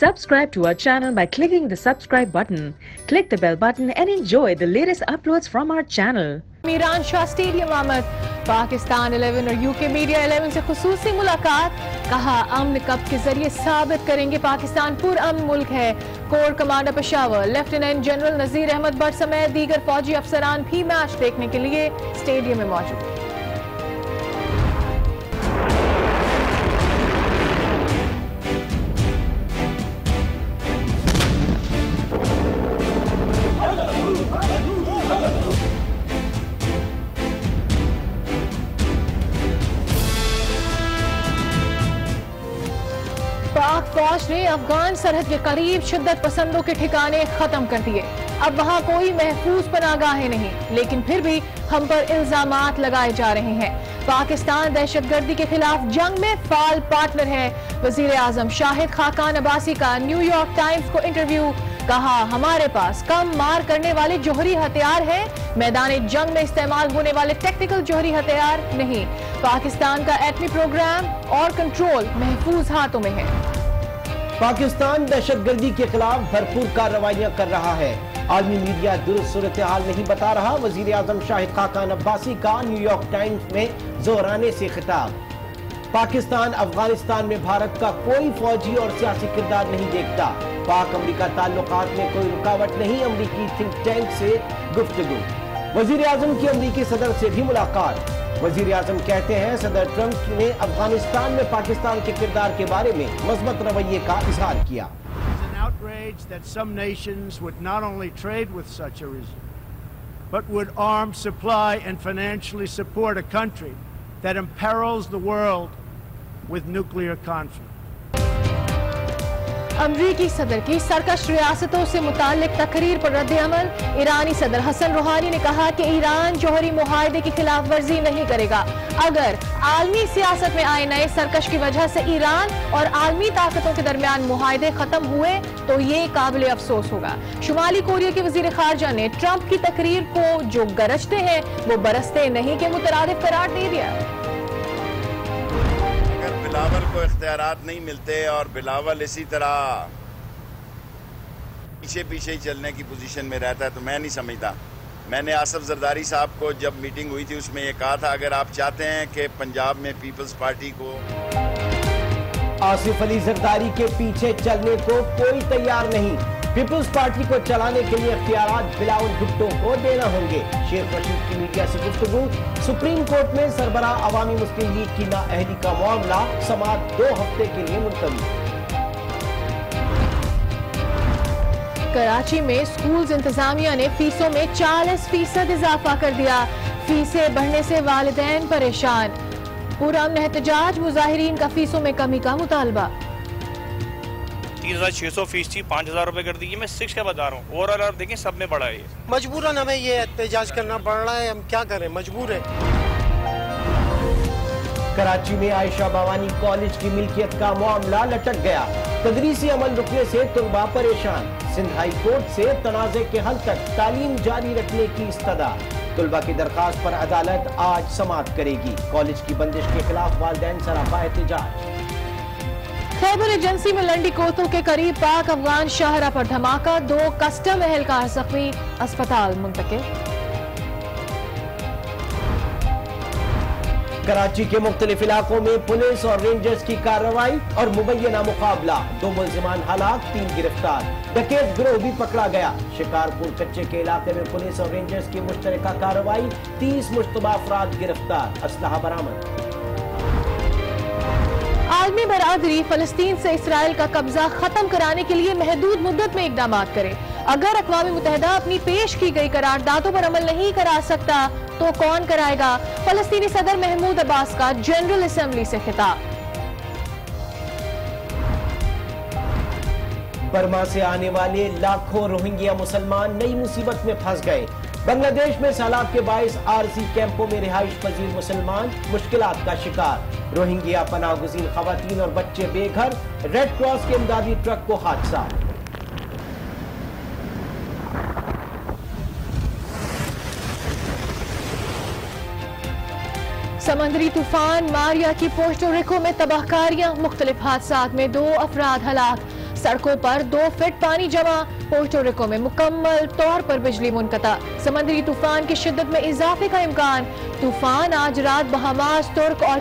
Subscribe to our channel by clicking the subscribe button. Click the bell button and enjoy the latest uploads from our channel. Miran Shah stadium आमद, पाकिस्तान 11 और UK media 11 से खुसूसी मुलाकात। कहा अमन cup के जरिए साबित करेंगे पाकिस्तान पुरअमन मुल्क है। Core commander Peshawar lieutenant general Nazir Ahmad Bhatt समेत दीगर फौजी अफसरान भी मैच देखने के लिए स्टेडियम में मौजूद। पाक फौज ने अफगान सरहद के करीब शिद्दत पसंदों के ठिकाने खत्म कर दिए। अब वहां कोई महफूज पनाहगाहें नहीं, लेकिन फिर भी हम पर इल्जामात लगाए जा रहे हैं। पाकिस्तान दहशतगर्दी के खिलाफ जंग में फाल पार्टनर है। वजीर आजम शाहिद खाकान अब्बासी का न्यूयॉर्क टाइम्स को इंटरव्यू। कहा हमारे पास कम मार करने वाले जोहरी हथियार है, मैदान जंग में इस्तेमाल होने वाले टेक्निकल जोहरी हथियार नहीं। पाकिस्तान का एटमी प्रोग्राम और कंट्रोल महफूज हाथों में है। पाकिस्तान दहशतगर्दी के खिलाफ भरपूर कार्रवाइयां कर रहा है। आलमी मीडिया दुरुस्त सूरत हाल नहीं बता रहा। वजीर आजम शाहिद खाकान अब्बासी का न्यूयॉर्क टाइम्स में जोराने से खिताब। पाकिस्तान अफगानिस्तान में भारत का कोई फौजी और सियासी किरदार नहीं देखता। पाक अमरीका ताल्लुकात में कोई रुकावट नहीं। अमरीकी थिंक टैंक से गुफ्तगू। वजीर आजम की अमरीकी सदर से भी मुलाकात। वजीर आजम कहते हैं सदर ट्रंप ने अफगानिस्तान में पाकिस्तान के किरदार के बारे में मजबूत रवैये का इजहार किया। Outrage that some nations would not only trade with such a regime, but would arm, supply, and financially support a country that imperils the world with nuclear conflict. अमरीकी सदर की सरकश रियासतों से मुताल्लिक तकरीर पर रद्द-ए-अमल। ईरानी सदर हसन रूहानी ने कहा कि ईरान जौहरी मुआहदे की खिलाफ वर्जी नहीं करेगा। अगर आलमी सियासत में आए नए सरकश की वजह से ईरान और आलमी ताकतों के दरमियान मुआहदे खत्म हुए तो ये काबिल अफसोस होगा। शुमाली कोरिया के वजीर खारजा ने ट्रंप की तकरीर को जो गरजते हैं वो बरसते नहीं के मुतरादिफ करार दे दिया। बिलावल को इख्तियारात नहीं मिलते और बिलावल इसी तरह पीछे पीछे ही चलने की पोजीशन में रहता है तो मैं नहीं समझता। मैंने आसिफ जरदारी साहब को जब मीटिंग हुई थी उसमें ये कहा था अगर आप चाहते हैं कि पंजाब में पीपल्स पार्टी को आसिफ अली जरदारी के पीछे चलने को कोई तैयार नहीं। पीपल्स पार्टी को चलाने के लिए इख्तियारात बिलावल भुट्टो को देना होंगे। शेख रशीद की मीडिया से गुफ्तगू। सुप्रीम कोर्ट में सरबराह अवामी मुस्लिम लीग की नाअहली का मामला समाअत 2 हफ्ते के लिए मुलतवी। कराची में स्कूल्स इंतजामिया ने फीसों में 40% इजाफा कर दिया। फीसें बढ़ने से वालिदैन परेशान। पुरअमन एहतजाज, मुजाहिरीन का फीसों में कमी का मुतालबा। 3600 फीस थी 5000 रुपए कर दी। मैं 6 का बता रहा हूँ। ओवरऑल आप देखें सब में बढ़ा है ये। मजबूरन हमें ये एहतजाज करना पड़ रहा है। हम क्या करें, मजबूर है। कराची में आयशा बावानी कॉलेज की मिल्कियत का मामला लटक गया। तदरीसी अमल रुकने से तुलबा परेशान। सिंध हाई कोर्ट से तनाज़े के हल तक तालीम जारी रखने की इस्तदा। तुलबा की दरखास्त पर अदालत आज समाअत करेगी। कॉलेज की बंदिश के खिलाफ वालिदैन सरापा एहतजाज। खैबर एजेंसी में लंडी कोतों के करीब पाक अफगान शाहरा पर धमाका। 2 कस्टम एहलकार जख्मी, अस्पताल मुंतकिल। कराची के मुख्तलिफ इलाकों में पुलिस और रेंजर्स की कार्रवाई और मुबैना मुकाबला। 2 मुल्जिमान हलाक, 3 गिरफ्तार। डकैत गिरोह भी पकड़ा गया। शिकारपुर कच्चे के इलाके में पुलिस और रेंजर्स की मुश्तरका कार्रवाई। 30 मुश्तबा अफराद गिरफ्तार। असलहा बरामद। आलमी बरादरी फलस्तीन से इसराइल का कब्जा खत्म कराने के लिए महदूद मुद्दत में इकदाम करे। अगर अक़वाम मुत्तहिदा अपनी पेश की गई करारदादों पर अमल नहीं करा सकता तो कौन कराएगा? फलस्तीनी सदर महमूद अब्बास का जनरल असेंबली से खिताब। बर्मा से आने वाले लाखों रोहिंग्या मुसलमान नई मुसीबत में फंस गए। बांग्लादेश में सैलाब के बाइस आरसी कैंपों में रिहाइश पजीर मुसलमान मुश्किलात का शिकार। रोहिंग्या पनाह गुज़ीर खवातीन और बच्चे बेघर। रेड क्रॉस के इमदादी ट्रक को हादसा। समंदरी तूफान मारिया की पोर्टो रिको में तबाहकारियां। मुख्तलिफ हादसात में 2 अफराद हलाक। सड़कों पर 2 फीट पानी जमा, पोर्टोरिको में मुकम्मल तौर पर बिजली मुनक़ता। समंदरी तूफान की शिद्दत में इजाफे का इम्कान। तूफान आज रात बहामास, तुर्क और